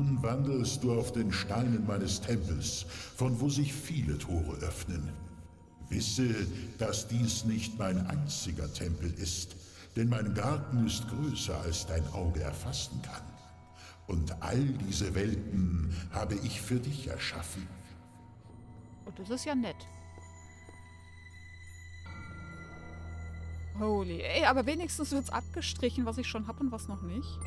Nun wandelst du auf den Steinen meines Tempels, von wo sich viele Tore öffnen. Wisse, dass dies nicht mein einziger Tempel ist, denn mein Garten ist größer, als dein Auge erfassen kann. Und all diese Welten habe ich für dich erschaffen. Und das ist ja nett. Holy, ey, aber wenigstens wird's abgestrichen, was ich schon habe und was noch nicht.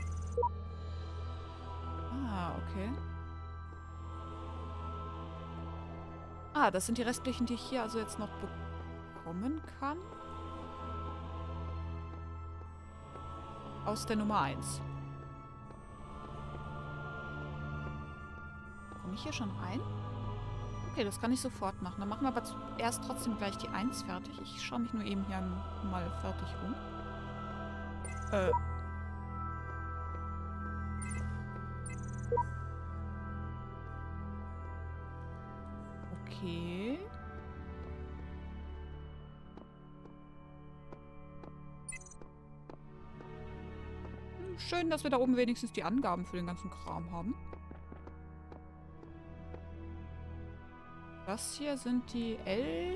Ah, okay. Ah, das sind die restlichen, die ich hier also jetzt noch bekommen kann. Aus der Nummer 1. Komme ich hier schon rein? Okay, das kann ich sofort machen. Dann machen wir aber zuerst trotzdem gleich die 1 fertig. Ich schaue mich nur eben hier mal fertig um. Okay. Schön, dass wir da oben wenigstens die Angaben für den ganzen Kram haben. Das hier sind die L.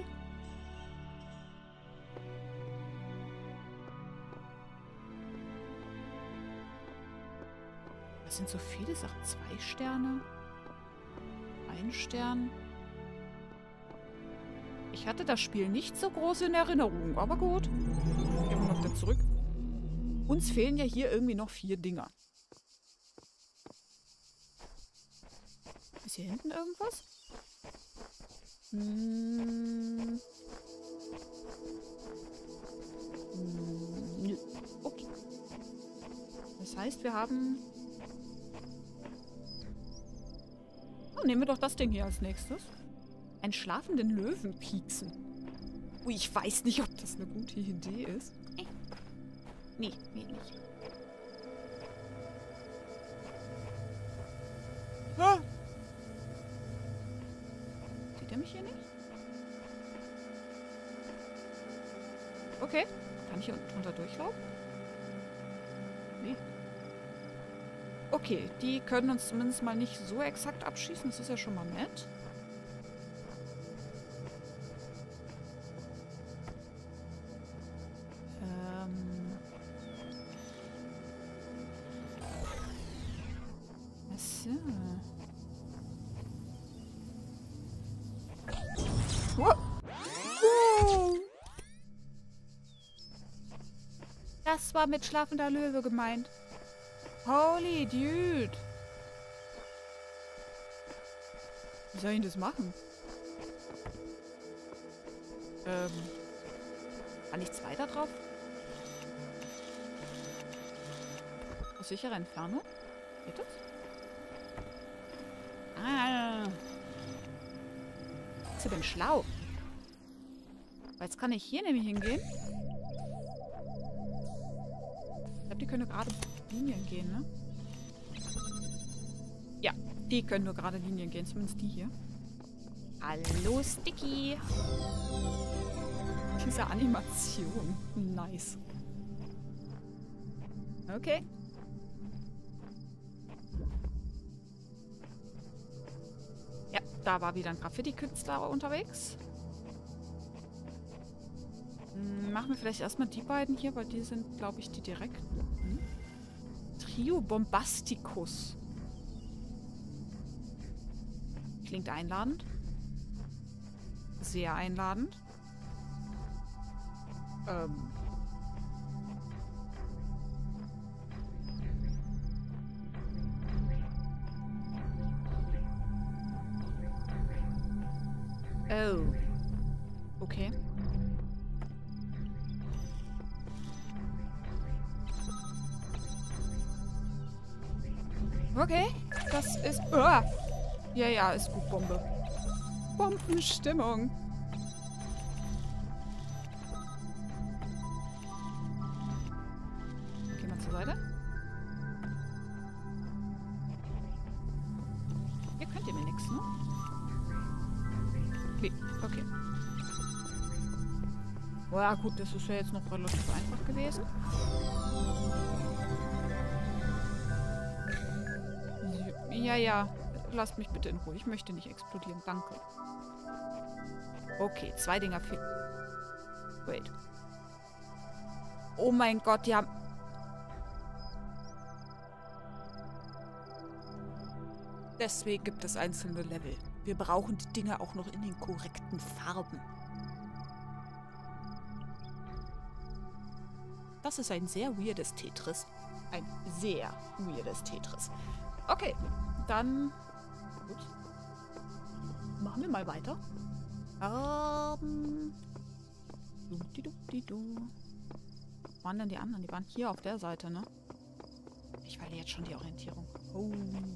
Das sind so viele Sachen. 2 Sterne. 1 Stern. Ich hatte das Spiel nicht so groß in Erinnerung, aber gut. Gehen wir mal wieder zurück. Uns fehlen ja hier irgendwie noch 4 Dinger. Ist hier hinten irgendwas? Nö. Okay. Das heißt, wir haben... Oh, nehmen wir doch das Ding hier als nächstes. Einen schlafenden Löwen pieksen. Ui, ich weiß nicht, ob das eine gute Idee ist. Nee, nicht. Ah! Sieht er mich hier nicht? Okay. Kann ich hier drunter durchlaufen? Nee. Okay, die können uns zumindest mal nicht so exakt abschießen. Das ist ja schon mal nett. Das war mit schlafender Löwe gemeint. Holy dude. Wie soll ich das machen? Kann ich 2 da drauf? Aus sicherer Entfernung? Geht das? Ah. Bist du denn schlau? Weil jetzt kann ich hier nämlich hingehen. Ich glaube, die können nur gerade Linien gehen, ne? Ja, die können nur gerade Linien gehen. Zumindest die hier. Hallo, Sticky. Diese Animation. Nice. Okay. Ja, da war wieder ein Graffiti-Künstler unterwegs. Machen wir vielleicht erstmal die beiden hier, weil die sind, glaube ich, die direkten. Trio Bombasticus. Klingt einladend. Sehr einladend. Oh. Okay. Okay, das ist... Ja, ja, ist gut, Bombe. Bombenstimmung. Gehen wir zur Seite. Hier könnt ihr mir nichts, ne? Nee, okay. Oh ja, gut, das ist ja jetzt noch relativ einfach gewesen. Ja, ja. Lasst mich bitte in Ruhe. Ich möchte nicht explodieren. Danke. Okay, 2 Dinger fehlen. Wait. Oh mein Gott, die haben... Deswegen gibt es einzelne Level. Wir brauchen die Dinge auch noch in den korrekten Farben. Das ist ein sehr weirdes Tetris. Ein sehr weirdes Tetris. Okay, dann... Gut. Machen wir mal weiter. Wo waren denn die anderen? Die waren hier auf der Seite, ne? Ich verliere jetzt schon die Orientierung. Oh.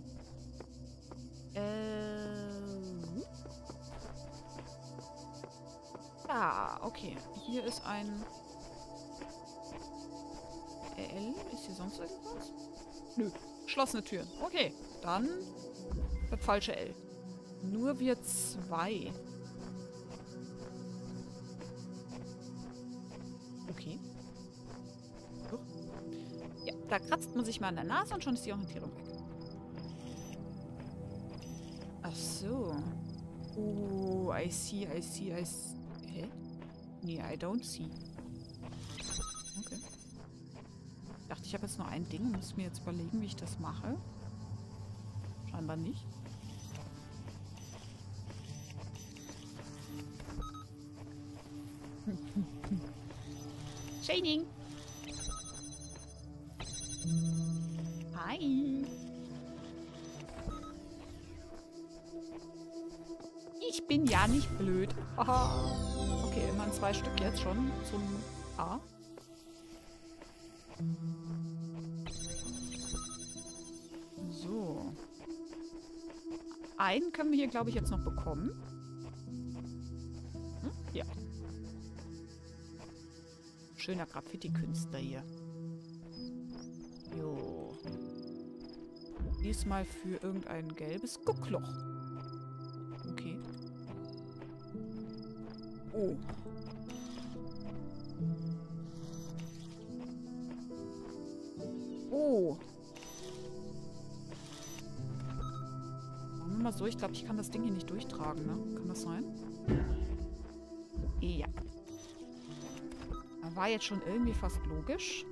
Ja, okay. Hier ist ein... L? Ist hier sonst irgendwas? Nö. Geschlossene Türen. Okay, dann das falsche L. Nur wir 2. Okay. Ja, da kratzt man sich mal an der Nase und schon ist die Orientierung weg. Ach so. Oh, I see. Hä? Nee, I don't see. Okay. Ich dachte, ich habe jetzt nur ein Ding. Muss mir jetzt überlegen, wie ich das mache. Scheinbar nicht. Shining! Hi! Ich bin ja nicht blöd. Haha. Okay, immerhin 2 Stück jetzt schon zum A. So. Einen können wir hier, glaube ich, jetzt noch bekommen. Hm? Ja. Schöner Graffiti-Künstler hier. Jo. Diesmal für irgendein gelbes Guckloch. Okay. Oh. Oh. Machen wir mal so. Ich glaube, ich kann das Ding hier nicht durchtragen, ne? Kann das sein? Ja. War jetzt schon irgendwie fast logisch.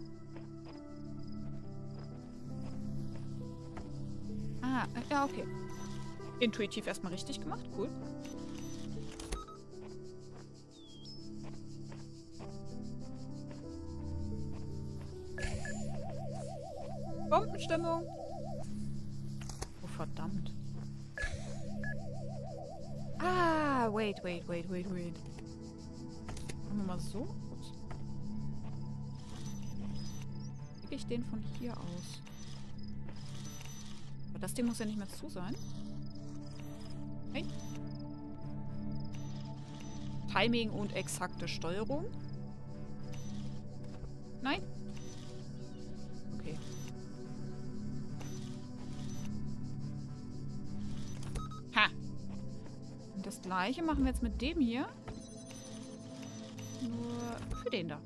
Ah, ja, okay. Intuitiv erstmal richtig gemacht. Cool. Bombenstimmung. Oh, verdammt. Ah, wait. Machen wir mal so. Kriege ich den von hier aus? Aber das Ding muss ja nicht mehr zu sein. Hey. Timing und exakte Steuerung. Nein? Okay. Ha! Und das gleiche machen wir jetzt mit dem hier. Nur für den da.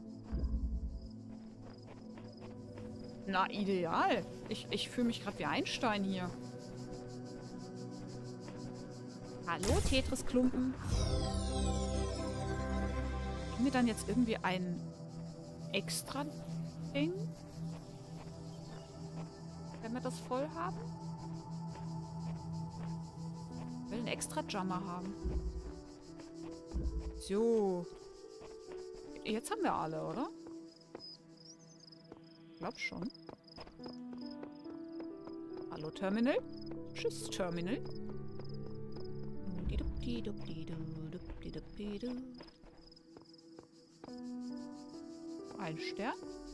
Na, ideal. Ich fühle mich gerade wie Einstein hier. Hallo, Tetris-Klumpen. Haben wir dann jetzt irgendwie ein extra Ding? Wenn wir das voll haben? Ich will einen extra Jammer haben. So. Jetzt haben wir alle, oder? Ich glaube schon. Hallo, Terminal. Tschüss, Terminal. Ein Stern.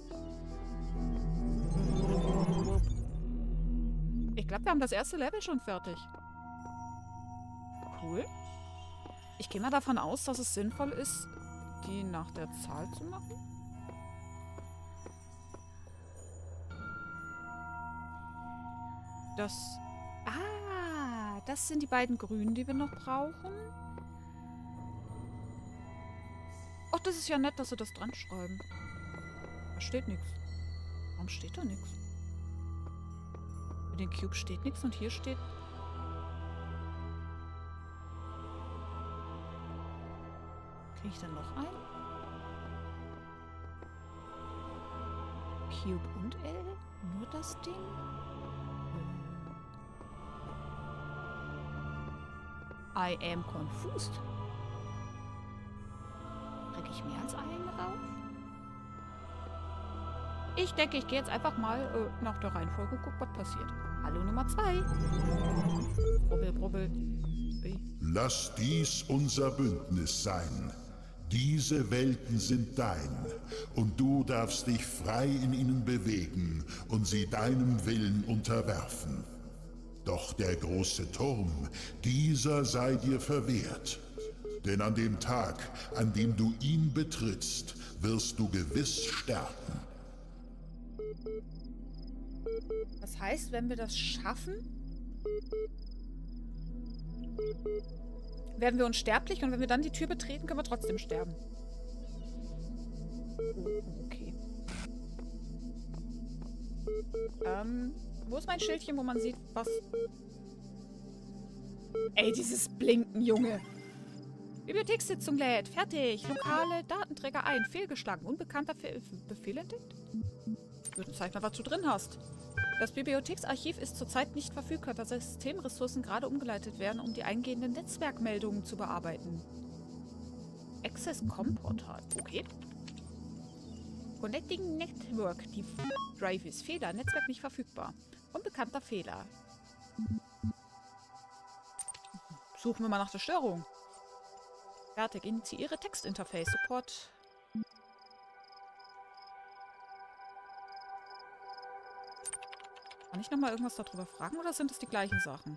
Ich glaube, wir haben das erste Level schon fertig. Cool. Ich gehe mal davon aus, dass es sinnvoll ist, die nach der Zahl zu machen. Das sind die beiden Grünen, die wir noch brauchen. Ach, das ist ja nett, dass sie das dran schreiben. Da steht nichts. Warum steht da nichts? Für den Cube steht nichts und hier steht... Kriege ich dann noch einen? Cube und L? Nur das Ding? I am confused. Kriege ich mehr als einen raus? Ich denke, ich gehe jetzt einfach mal nach der Reihenfolge und guck, was passiert. Hallo Nummer 2. Brubbel, brubbel. Ui. Lass dies unser Bündnis sein. Diese Welten sind dein, und du darfst dich frei in ihnen bewegen und sie deinem Willen unterwerfen. Doch der große Turm, dieser sei dir verwehrt. Denn an dem Tag, an dem du ihn betrittst, wirst du gewiss sterben. Das heißt, wenn wir das schaffen, werden wir unsterblich und wenn wir dann die Tür betreten, können wir trotzdem sterben. Oh, okay. Wo ist mein Schildchen, wo man sieht, was... Ey, dieses Blinken, Junge. Bibliothekssitzung lädt. Fertig. Lokale Datenträger ein. Fehlgeschlagen. Unbekannter Befehl entdeckt? Würde zeigen, was du drin hast. Das Bibliotheksarchiv ist zurzeit nicht verfügbar, da Systemressourcen gerade umgeleitet werden, um die eingehenden Netzwerkmeldungen zu bearbeiten. Access-Com-Portal. Okay. Connecting Network. Die Drive ist Fehler. Netzwerk nicht verfügbar. Unbekannter Fehler. Suchen wir mal nach der Störung. Fertig. Initiiere Textinterface. Support. Kann ich nochmal irgendwas darüber fragen oder sind es die gleichen Sachen?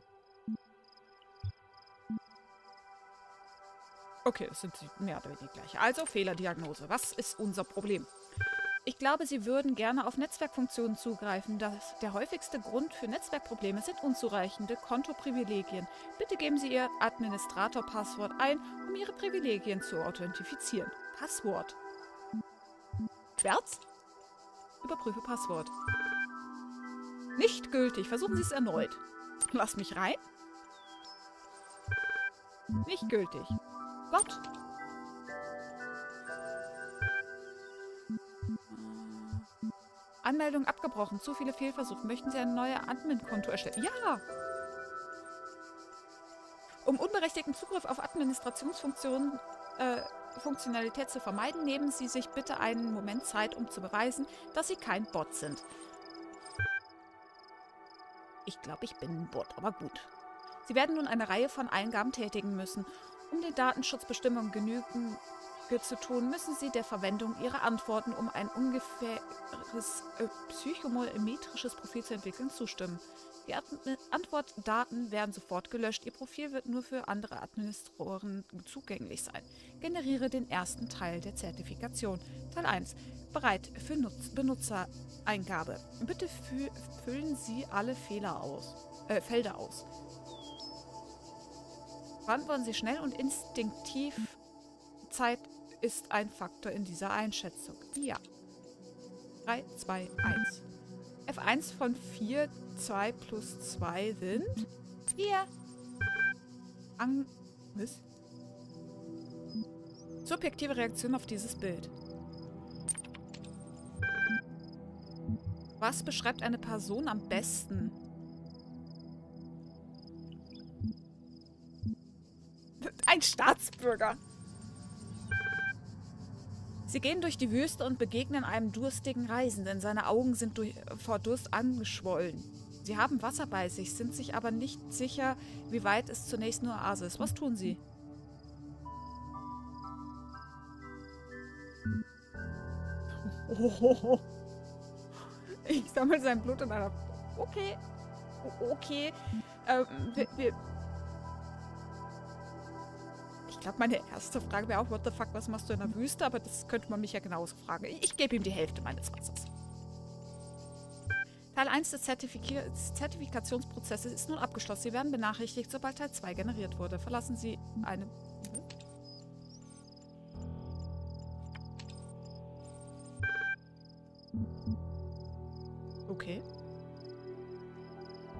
Okay, es sind mehr oder weniger die gleiche. Also Fehlerdiagnose. Was ist unser Problem? Ich glaube, Sie würden gerne auf Netzwerkfunktionen zugreifen. Der häufigste Grund für Netzwerkprobleme sind unzureichende Kontoprivilegien. Bitte geben Sie Ihr Administrator-Passwort ein, um Ihre Privilegien zu authentifizieren. Passwort. Schwärz? Überprüfe Passwort. Nicht gültig. Versuchen Sie es erneut. Lass mich rein. Nicht gültig. Gott. Anmeldung abgebrochen. Zu viele Fehlversuche. Möchten Sie ein neues Admin-Konto erstellen? Ja! Um unberechtigten Zugriff auf Administrationsfunktionen Funktionalität zu vermeiden, nehmen Sie sich bitte einen Moment Zeit, um zu beweisen, dass Sie kein Bot sind. Ich glaube, ich bin ein Bot, aber gut. Sie werden nun eine Reihe von Eingaben tätigen müssen. Um den Datenschutzbestimmungen Genüge zu tun, müssen Sie der Verwendung Ihrer Antworten, um ein ungefähres psychometrisches Profil zu entwickeln, zustimmen. Die Antwortdaten werden sofort gelöscht. Ihr Profil wird nur für andere Administratoren zugänglich sein. Generiere den ersten Teil der Zertifikation. Teil 1. Bereit für Benutzereingabe. Bitte füllen Sie alle Felder aus. Beantworten Sie schnell und instinktiv. Zeit ist ein Faktor in dieser Einschätzung. Ja. 3, 2, 1. F1 von 4, 2 plus 2 sind 4. Was? Subjektive Reaktion auf dieses Bild. Was beschreibt eine Person am besten? Ein Staatsbürger. Sie gehen durch die Wüste und begegnen einem durstigen Reisenden. Seine Augen sind vor Durst angeschwollen. Sie haben Wasser bei sich, sind sich aber nicht sicher, wie weit es zur nächsten Oase ist. Was tun Sie? Oh. Ich sammle sein Blut in einer... Okay. Okay. Ich glaube, meine erste Frage wäre auch, what the fuck, was machst du in der Wüste? Aber das könnte man mich ja genauso fragen. Ich gebe ihm die Hälfte meines Wassers. Teil 1 des Zertifikationsprozesses ist nun abgeschlossen. Sie werden benachrichtigt, sobald Teil 2 generiert wurde. Verlassen Sie eine... Okay.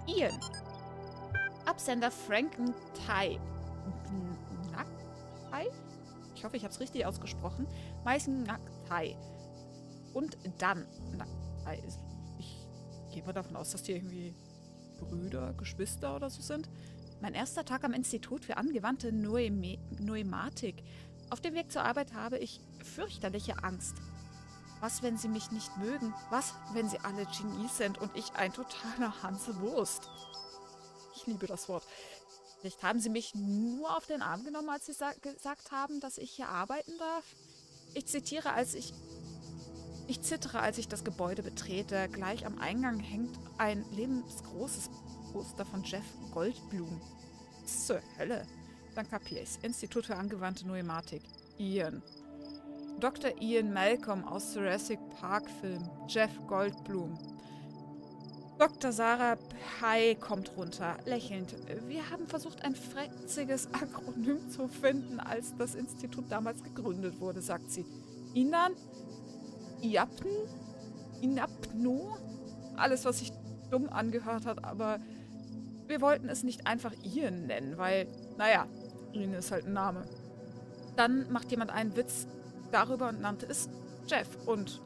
Ian. Absender Frankenthai. Nackthai? Ich hoffe, ich habe es richtig ausgesprochen. Meißen Nackthai. Und dann Nackthai. Ich gehe mal davon aus, dass die irgendwie Brüder, Geschwister oder so sind. Mein erster Tag am Institut für angewandte Noematik. Auf dem Weg zur Arbeit habe ich fürchterliche Angst. Was, wenn sie mich nicht mögen? Was, wenn sie alle Genies sind und ich ein totaler Hansewurst? Ich liebe das Wort. Vielleicht haben sie mich nur auf den Arm genommen, als sie gesagt haben, dass ich hier arbeiten darf. Ich zittere, Ich zittere, als ich das Gebäude betrete. Gleich am Eingang hängt ein lebensgroßes Poster von Jeff Goldblum. Was zur Hölle? Dann kapier ich's. Institut für angewandte Noematik. Ian. Dr. Ian Malcolm aus Jurassic Park Film. Jeff Goldblum. Dr. Sarah Pye kommt runter, lächelnd. Wir haben versucht, ein frätziges Akronym zu finden, als das Institut damals gegründet wurde, sagt sie. Inan? Iapn? Inapno? Alles, was sich dumm angehört hat, aber wir wollten es nicht einfach Ian nennen, weil, naja, Ian ist halt ein Name. Dann macht jemand einen Witz darüber und nannte es Jeff und...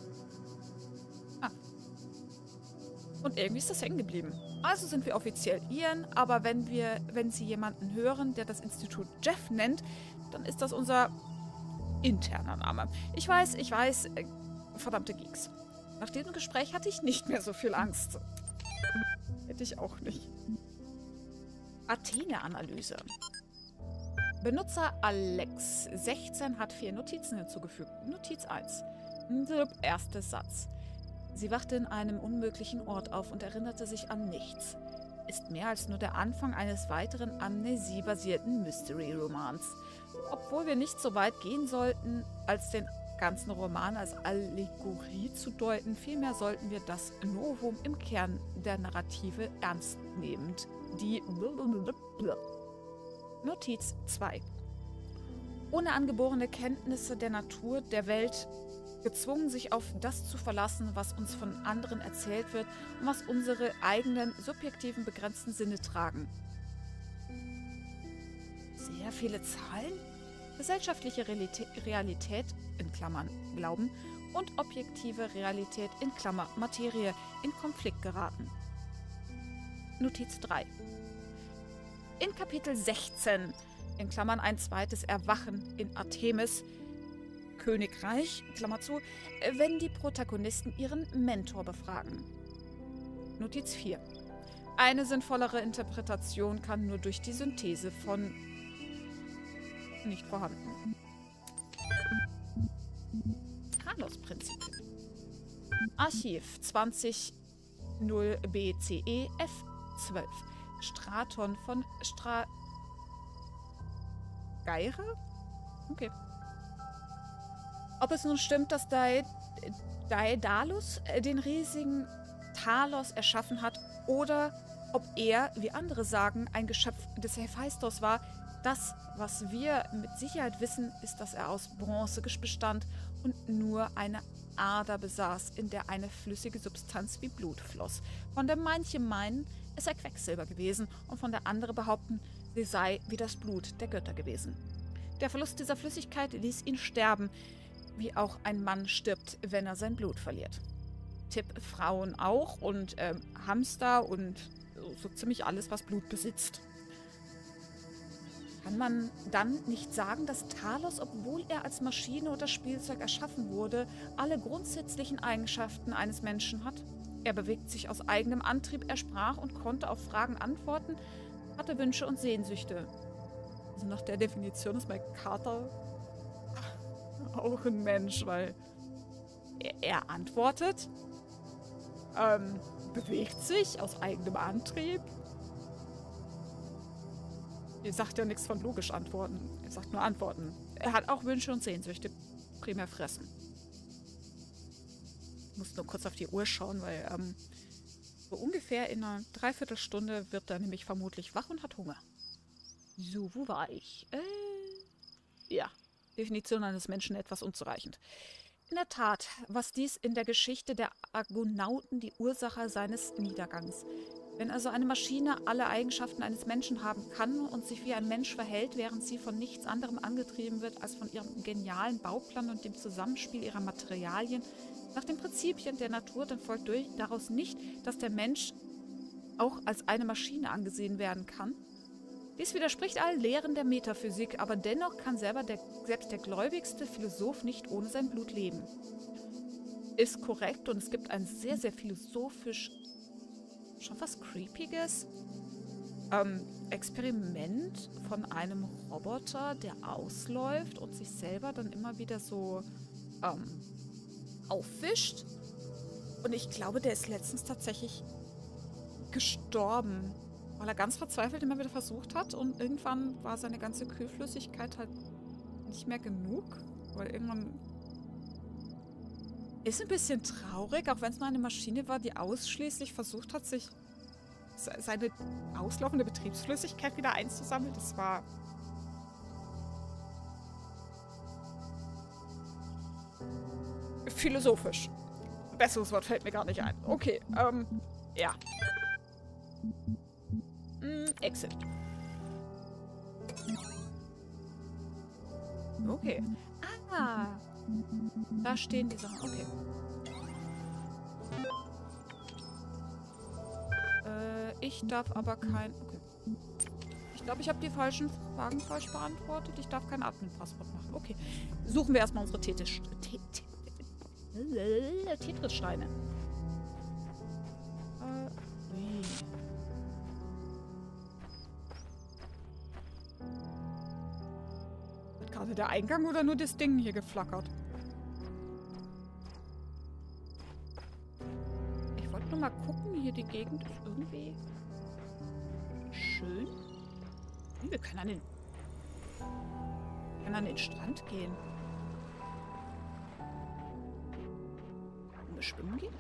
Und irgendwie ist das hängen geblieben. Also sind wir offiziell Ian, aber wenn Sie jemanden hören, der das Institut Jeff nennt, dann ist das unser interner Name. Ich weiß, verdammte Geeks. Nach diesem Gespräch hatte ich nicht mehr so viel Angst. Hätte ich auch nicht. Athene-Analyse. Benutzer Alex 16 hat 4 Notizen hinzugefügt. Notiz 1. Erster Satz. Sie wachte in einem unmöglichen Ort auf und erinnerte sich an nichts. Ist mehr als nur der Anfang eines weiteren amnesiebasierten Mystery-Romans. Obwohl wir nicht so weit gehen sollten, als den ganzen Roman als Allegorie zu deuten, vielmehr sollten wir das Novum im Kern der Narrative ernst nehmend. Die Notiz 2. Ohne angeborene Kenntnisse der Natur, der Welt, gezwungen, sich auf das zu verlassen, was uns von anderen erzählt wird und was unsere eigenen, subjektiven, begrenzten Sinne tragen. Sehr viele Zahlen? Gesellschaftliche Realität, in Klammern Glauben, und objektive Realität, in Klammer Materie, in Konflikt geraten. Notiz 3. In Kapitel 16, in Klammern ein zweites Erwachen in Artemis, Königreich, Klammer zu, wenn die Protagonisten ihren Mentor befragen. Notiz 4. Eine sinnvollere Interpretation kann nur durch die Synthese von nicht vorhanden. Talos-Prinzip. Archiv 20 0 BCE F12. Straton von Geire? Okay. Ob es nun stimmt, dass Daedalus den riesigen Talos erschaffen hat oder ob er, wie andere sagen, ein Geschöpf des Hephaistos war, das, was wir mit Sicherheit wissen, ist, dass er aus Bronze bestand und nur eine Ader besaß, in der eine flüssige Substanz wie Blut floss. Von der manche meinen, es sei Quecksilber gewesen und von der andere behaupten, sie sei wie das Blut der Götter gewesen. Der Verlust dieser Flüssigkeit ließ ihn sterben, wie auch ein Mann stirbt, wenn er sein Blut verliert. Tipp, Frauen auch und Hamster und so ziemlich alles, was Blut besitzt. Kann man dann nicht sagen, dass Talos, obwohl er als Maschine oder Spielzeug erschaffen wurde, alle grundsätzlichen Eigenschaften eines Menschen hat? Er bewegt sich aus eigenem Antrieb, er sprach und konnte auf Fragen antworten, hatte Wünsche und Sehnsüchte. Also nach der Definition ist mein Kater auch ein Mensch, weil er antwortet, bewegt sich aus eigenem Antrieb. Er sagt ja nichts von logisch antworten. Er sagt nur Antworten. Er hat auch Wünsche und Sehnsüchte. Primär fressen. Ich muss nur kurz auf die Uhr schauen, weil so ungefähr in einer Dreiviertelstunde wird er nämlich vermutlich wach und hat Hunger. So, wo war ich? Ja, Definition eines Menschen etwas unzureichend. In der Tat, was dies in der Geschichte der Argonauten die Ursache seines Niedergangs. Wenn also eine Maschine alle Eigenschaften eines Menschen haben kann und sich wie ein Mensch verhält, während sie von nichts anderem angetrieben wird als von ihrem genialen Bauplan und dem Zusammenspiel ihrer Materialien nach den Prinzipien der Natur, dann folgt daraus nicht, dass der Mensch auch als eine Maschine angesehen werden kann. Dies widerspricht allen Lehren der Metaphysik, aber dennoch kann selbst der gläubigste Philosoph nicht ohne sein Blut leben. Ist korrekt und es gibt ein sehr, sehr philosophisch, schon was Creepiges Experiment von einem Roboter, der ausläuft und sich selber dann immer wieder so aufwischt. Und ich glaube, der ist letztens tatsächlich gestorben, weil er ganz verzweifelt immer wieder versucht hat und irgendwann war seine ganze Kühlflüssigkeit halt nicht mehr genug, weil irgendwann ist ein bisschen traurig, auch wenn es nur eine Maschine war, die ausschließlich versucht hat, sich seine auslaufende Betriebsflüssigkeit wieder einzusammeln. Das war philosophisch. Besseres Wort fällt mir gar nicht ein. Okay, ja. Exit. Okay. Ah. Da stehen die Sachen. Okay. Ich darf aber kein... Okay. Ich glaube, ich habe die falschen Fragen falsch beantwortet. Ich darf kein Admin-Passwort machen. Okay. Suchen wir erstmal unsere Tetris-Steine. Wird gerade der Eingang oder nur das Ding hier geflackert? Ich wollte nur mal gucken. Hier die Gegend ist irgendwie schön. Wir können an den Strand gehen. Wollen wir schwimmen gehen?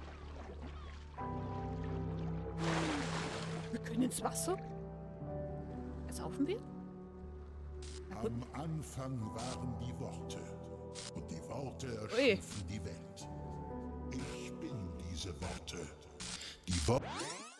Wir können ins Wasser. Saufen wir? Am Anfang waren die Worte. Und die Worte erschufen die Welt. Ich bin diese Worte. Die Worte...